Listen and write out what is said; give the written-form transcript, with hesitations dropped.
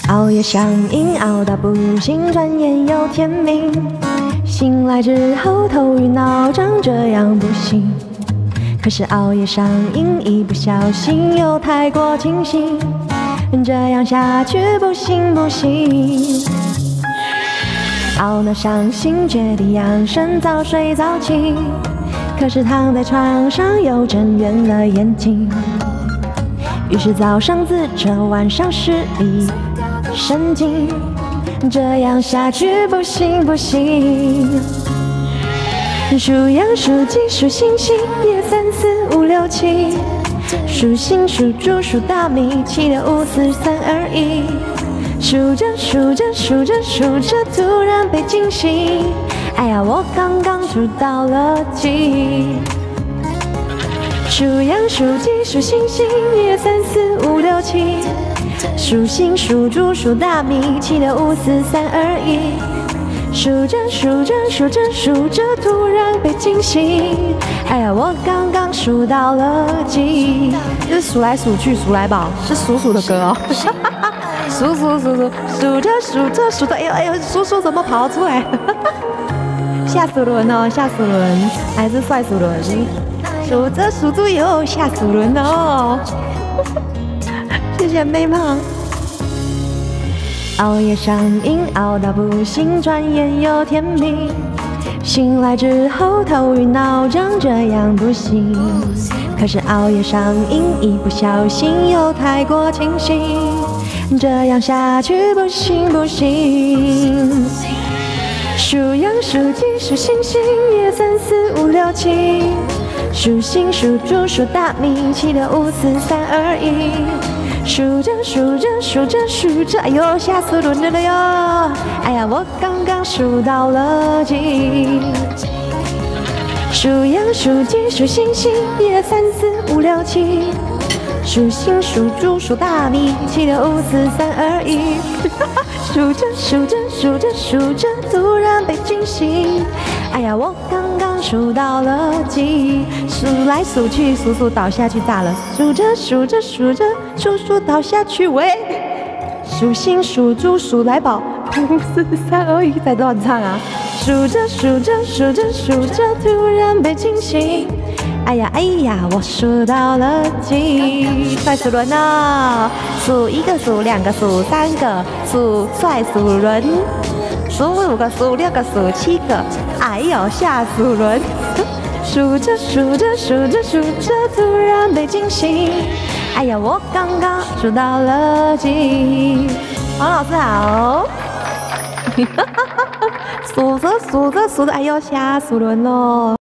熬夜上瘾，熬到不行，转眼又天明。醒来之后头晕脑胀，这样不行。可是熬夜上瘾，一不小心又太过清醒，这样下去不行不行。懊恼伤心，决定养生，早睡早起。可是躺在床上又睁圆了眼睛，于是早上自责，晚上失礼神经，这样下去不行不行。数羊数鸡数星星，1、2、3、4、5、6、7。数星数猪数大米，7、6、5、4、3、2、1。数着数着数着数着，突然被惊醒。哎呀，我刚刚数到了几？数羊数鸡数星星，1、2、3、4、5、6、7。数星数猪数大米，7、6、5、4、3、2、1。数着数着数着数着，突然被惊醒。哎呀，我刚刚数到了几？这是数来数去数来宝，是鼠鼠的歌哦。数数数数数着数着数着，哎呦哎呦，鼠鼠怎么跑出来？吓死人哦，吓死人！还是帅死人！数着数着哟，吓死人哦！谢谢妹胖。熬夜上瘾，熬到不行，转眼又天明。醒来之后头晕脑胀，这样不行。可是熬夜上瘾，一不小心又太过清醒，这样下去不行不行。数羊数鸡数星星，1、2、3、4、5、6、7。数星数猪数大米，7、6、5、4、3、2、1。数着数着数着数着，哎呦，吓死人了哟！哎呀，我刚刚数到了几？数羊数鸡数星星，1、2、3、4、5、6、7。数星数猪数大米，7、6、5、4、3、2、1。数着数着数着数着，突然被惊醒。哎呀，我刚刚数到了几？数来数去，数数倒下去炸了。数着数着数着，数数倒下去喂。数星数猪数来宝，5、4、3、2、1，在乱唱啊！数着数着数着数着，突然被惊醒。哎呀哎呀，我数到了几？帅死人了！数1个，数2个，数3个，数帅死人！数5个，数6个，数7个，哎呦，吓死人！数着数着数着数着，突然被惊醒。哎呀，我刚刚数到了几？黄老师好。数着数着数着，哎呦，吓死人了！